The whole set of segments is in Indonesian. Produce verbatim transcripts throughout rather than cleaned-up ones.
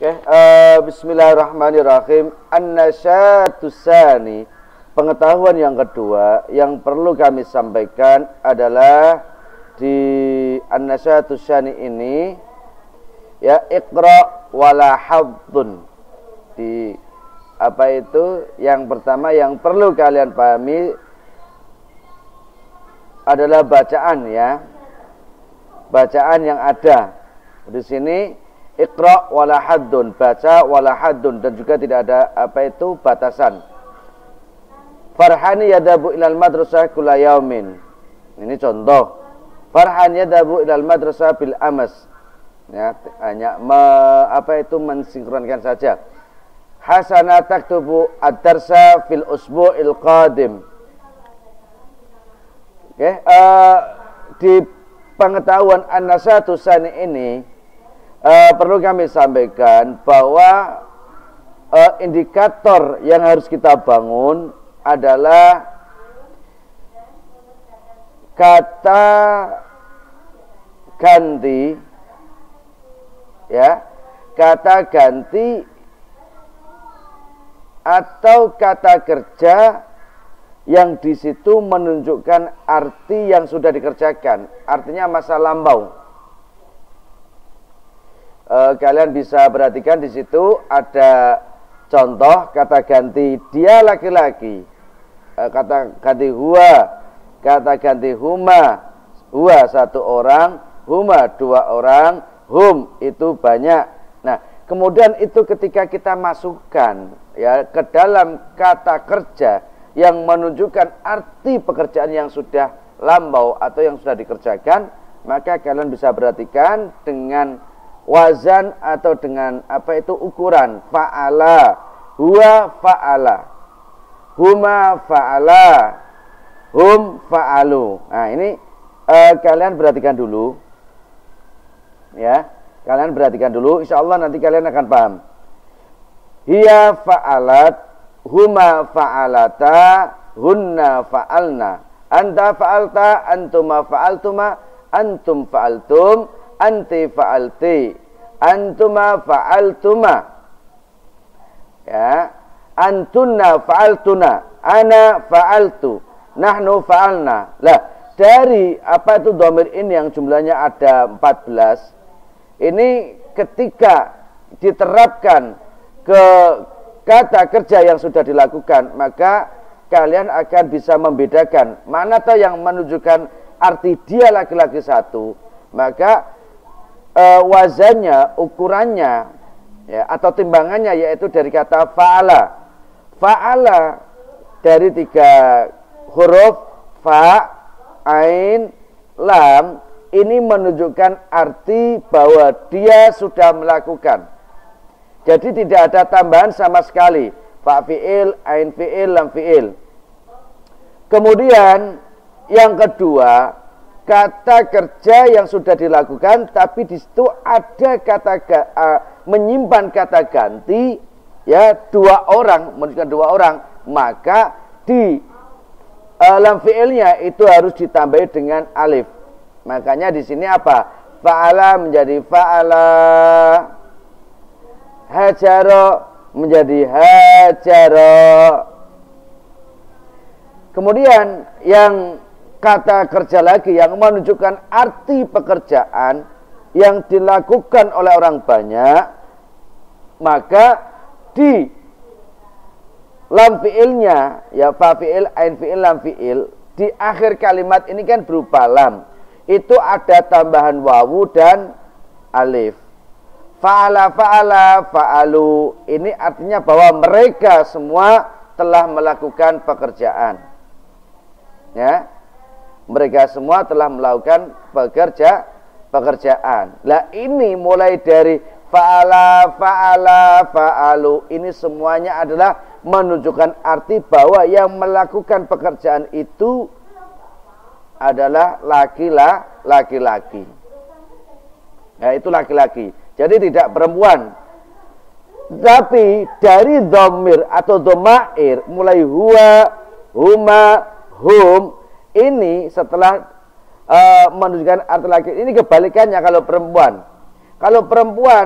Oke, uh, bismillahirrahmanirrahim. An-nasyatus tsani, pengetahuan yang kedua yang perlu kami sampaikan adalah di an-nasyatus tsani ini ya iqra wala haddun. Di apa itu? Yang pertama yang perlu kalian pahami adalah bacaan ya. Bacaan yang ada di sini. Iqra wala haddun, baca wala haddun, dan juga tidak ada apa itu batasan. Farhani yadabu ilal madrasah kulla yaumin. Ini contoh. Farhan yadabu ilal madrasah bil amas. Ya, hanya me, apa itu mensinkronkan saja. Hasanah taktubu ad-darsa fil usbu'il qadim. Oke, okay, uh, di pengetahuan an-nasyatus tsani ini Uh, perlu kami sampaikan bahwa uh, indikator yang harus kita bangun adalah kata ganti ya, kata ganti atau kata kerja yang di situ menunjukkan arti yang sudah dikerjakan, artinya masa lampau. Uh, kalian bisa perhatikan di situ ada contoh kata ganti dia laki-laki, uh, kata ganti huwa, kata ganti huma, huwa satu orang, huma dua orang, hum itu banyak. Nah, kemudian itu ketika kita masukkan ya ke dalam kata kerja yang menunjukkan arti pekerjaan yang sudah lampau atau yang sudah dikerjakan, maka kalian bisa perhatikan dengan wazan atau dengan apa itu ukuran fa'ala, huwa fa'ala, huma fa'ala, hum fa'alu. Nah ini uh, kalian perhatikan dulu ya, kalian perhatikan dulu, insya Allah nanti kalian akan paham. Hiya fa'alat, huma fa'alata, hunna fa'alna, anta fa'alta, antuma fa'altuma, antum fa'altum, anti fa'alti, antuma fa'altuma, ya, antunna fa'altuna, ana fa'altu, nahnu fa'alna. Lah, dari apa itu dhamir ini yang jumlahnya ada empat belas, ini ketika diterapkan ke kata kerja yang sudah dilakukan, maka kalian akan bisa membedakan mana tahu yang menunjukkan arti dia laki-laki satu, maka Uh, wazannya, ukurannya ya, atau timbangannya yaitu dari kata fa'ala. Fa'ala dari tiga huruf fa, ain, lam, ini menunjukkan arti bahwa dia sudah melakukan. Jadi tidak ada tambahan sama sekali. Fa fi'il, ain fi'il, lam fi'il. Kemudian yang kedua, kata kerja yang sudah dilakukan tapi di situ ada kata uh, menyimpan kata ganti ya, dua orang, menunjukkan dua orang, maka di uh, lam fi'ilnya itu harus ditambahi dengan alif. Makanya di sini apa? Fa'ala menjadi fa'ala, hajaro menjadi hajaro. Kemudian yang kata kerja lagi yang menunjukkan arti pekerjaan yang dilakukan oleh orang banyak, maka di lam fi'ilnya ya, fa fi'il, ain fi'il, lam fi'il, di akhir kalimat ini kan berupa lam, itu ada tambahan wawu dan alif. Fa'ala fa'ala fa'alu, ini artinya bahwa mereka semua telah melakukan pekerjaan ya, mereka semua telah melakukan pekerja pekerjaan. Lah ini mulai dari fa'ala, fa'ala, fa'alu, ini semuanya adalah menunjukkan arti bahwa yang melakukan pekerjaan itu adalah laki-laki. Ya, itu laki-laki. Jadi tidak perempuan. Tapi dari dhamir atau dhamair mulai huwa, huma, hum, ini setelah uh, menunjukkan arti laki, ini kebalikannya kalau perempuan. Kalau perempuan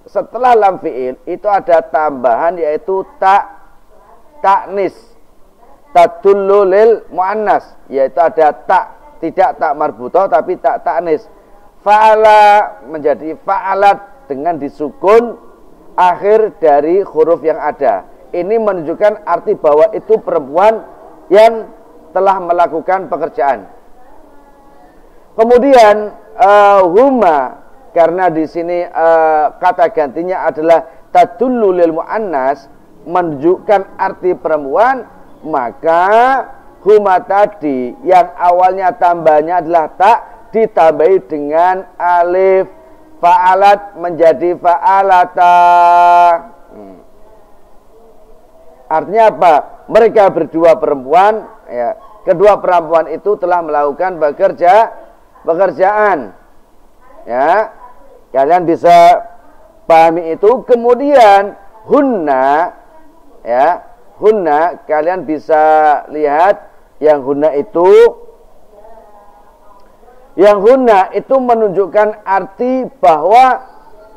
setelah lam fi'il itu ada tambahan yaitu tak taknis, tadullu lil muannas, yaitu ada tak, tidak tak marbutoh tapi tak taknis. Fa'ala menjadi fa'alat dengan disukun akhir dari huruf yang ada. Ini menunjukkan arti bahwa itu perempuan yang telah melakukan pekerjaan. Kemudian uh, huma, karena di sini uh, kata gantinya adalah tadullu lil muannas, menunjukkan arti perempuan, maka huma tadi yang awalnya tambahnya adalah tak ditambahi dengan alif, fa'alat menjadi fa'alata. Hmm. Artinya apa? Mereka berdua perempuan, ya, kedua perempuan itu telah melakukan bekerja pekerjaan. Ya, kalian bisa pahami itu. Kemudian hunna, ya, hunna kalian bisa lihat yang hunna itu, yang hunna itu menunjukkan arti bahwa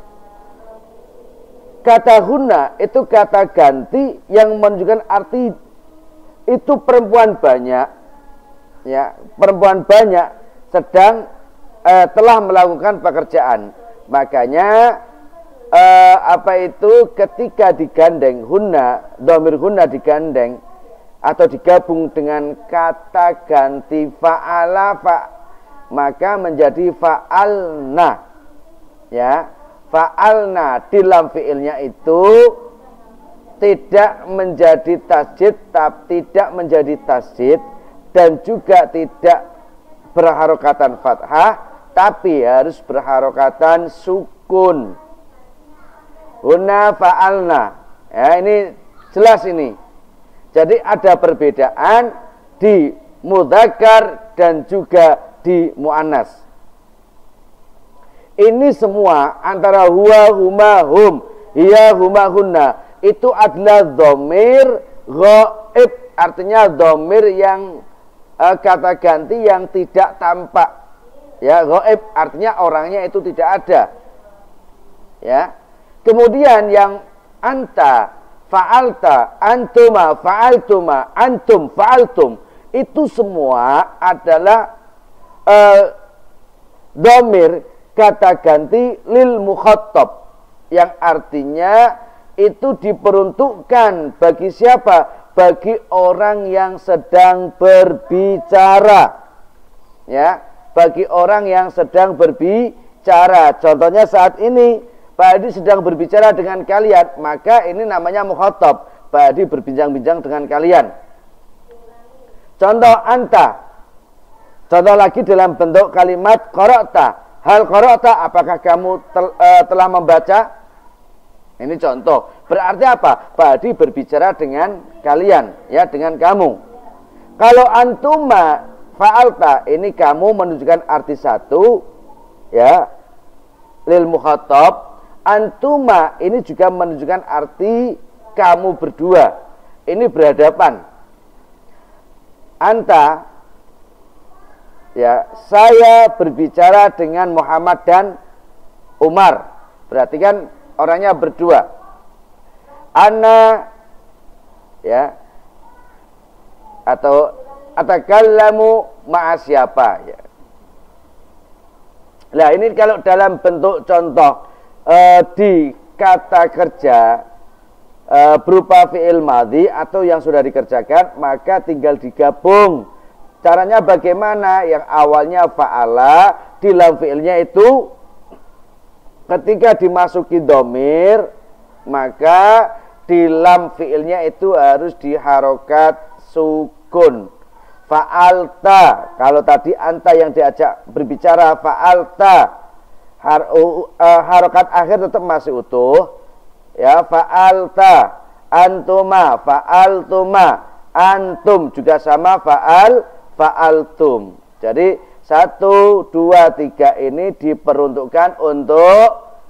kata hunna itu kata ganti yang menunjukkan arti itu perempuan banyak, ya, perempuan banyak sedang eh, telah melakukan pekerjaan. Makanya eh, apa itu ketika digandeng hunna, dhamir hunna digandeng atau digabung dengan kata ganti fa'ala fa, maka menjadi fa'alna, ya. Fa'alna di lam fi'ilnya itu tidak menjadi tasjid, tapi tidak menjadi tasjid dan juga tidak berharokatan fathah, tapi harus berharokatan sukun. Huna fa'alna, ya, ini jelas ini. Jadi ada perbedaan di mudzakkar dan juga di muannas. Ini semua antara huwa, huma, hum, hiya, huma, hunna itu adalah dhamir ghaib, artinya dhamir yang uh, kata ganti yang tidak tampak. Ya, ghaib artinya orangnya itu tidak ada. Ya. Kemudian yang anta, fa'alta, antuma, fa'altuma, antum, fa'altum, itu semua adalah uh, dhamir kata ganti lil mukhattab, yang artinya itu diperuntukkan bagi siapa? Bagi orang yang sedang berbicara, ya, bagi orang yang sedang berbicara. Contohnya saat ini Pak Adi sedang berbicara dengan kalian, maka ini namanya mukhattab. Pak Adi berbincang-bincang dengan kalian. Contoh anta, contoh lagi dalam bentuk kalimat qara'ta. Hal qara'ta, apakah kamu tel, uh, telah membaca? Ini contoh. Berarti apa? Pak Adi berbicara dengan kalian, ya, dengan kamu. Kalau antuma fa'alta, ini kamu menunjukkan arti satu, ya, lil mukhattab. Antuma ini juga menunjukkan arti kamu berdua. Ini berhadapan. Anta, ya, saya berbicara dengan Muhammad dan Umar. Berarti kan orangnya berdua. Ana, ya, atau atakallamu ma'a siapa, ya. Nah, ini kalau dalam bentuk contoh eh, di kata kerja eh, berupa fi'il madhi atau yang sudah dikerjakan, maka tinggal digabung. Caranya bagaimana? Yang awalnya fa'ala, di lam fi'ilnya itu ketika dimasuki dhamir, maka di lam fi'ilnya itu harus diharokat sukun. Fa'alta, kalau tadi anta yang diajak berbicara fa'alta, har, uh, harokat akhir tetap masih utuh, ya. Fa'alta, antuma, fa'altuma, antum juga sama, fa'al, fa'altum. Jadi satu, dua, tiga ini diperuntukkan untuk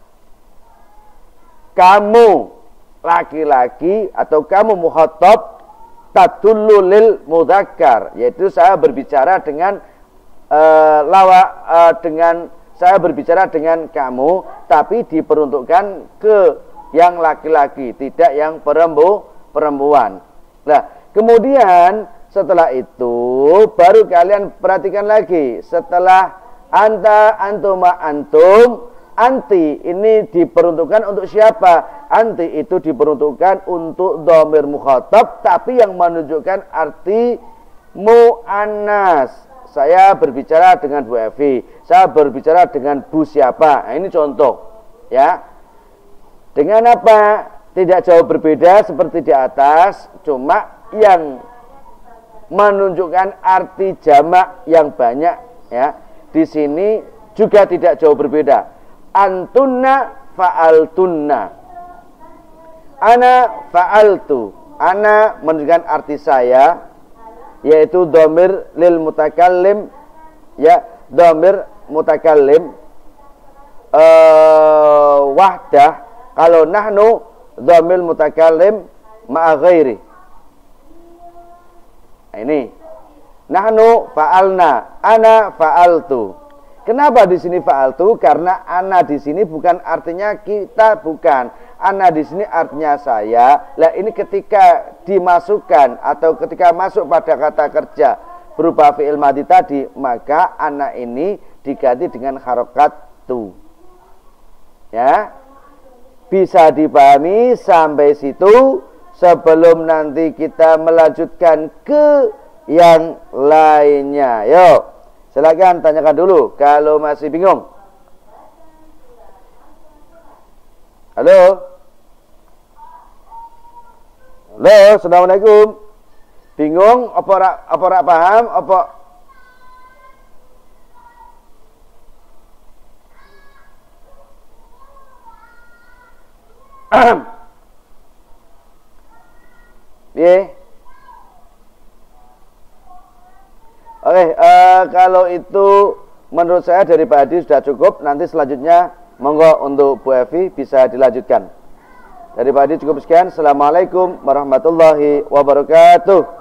kamu laki-laki atau kamu mukhatab tadullu lil mudzakkar, yaitu saya berbicara dengan uh, lawa uh, dengan saya berbicara dengan kamu, tapi diperuntukkan ke yang laki-laki, tidak yang perempu, perempuan. Nah, kemudian setelah itu baru kalian perhatikan lagi. Setelah anta, antuma, antum, anti ini diperuntukkan untuk siapa? Anti itu diperuntukkan untuk dhamir mukhatab, tapi yang menunjukkan arti mu'annas. Saya berbicara dengan Bu Evi, saya berbicara dengan Bu siapa. Nah, ini contoh, ya. Dengan apa? Tidak jauh berbeda seperti di atas, cuma yang menunjukkan arti jamak yang banyak, ya. Di sini juga tidak jauh berbeda. Antunna fa'altunna. Ana fa'altu. Ana menunjukkan arti saya, yaitu dhamir lil mutakallim, ya, dhamir mutakallim uh, wahdah. Kalau nahnu dhamir mutakallim ma'a ghairi. Nah, ini nahnu fa'alna, ana fa'altu. Kenapa di sini fa'altu? Karena ana di sini bukan artinya kita, bukan. Ana di sini artinya saya. Lah ini ketika dimasukkan atau ketika masuk pada kata kerja berupa fi'il madhi tadi, maka ana ini diganti dengan harokat tu. Ya. Bisa dipahami sampai situ sebelum nanti kita melanjutkan ke yang lainnya. Yuk, silakan tanyakan dulu kalau masih bingung. Halo? Halo, assalamualaikum. Bingung? Apa rak, apa rak paham? Apa? Yeah. Oke, okay, uh, kalau itu menurut saya dari Pak Hadi sudah cukup. Nanti selanjutnya monggo untuk Bu Evi bisa dilanjutkan. Dari Pak Hadi cukup sekian. Assalamualaikum warahmatullahi wabarakatuh.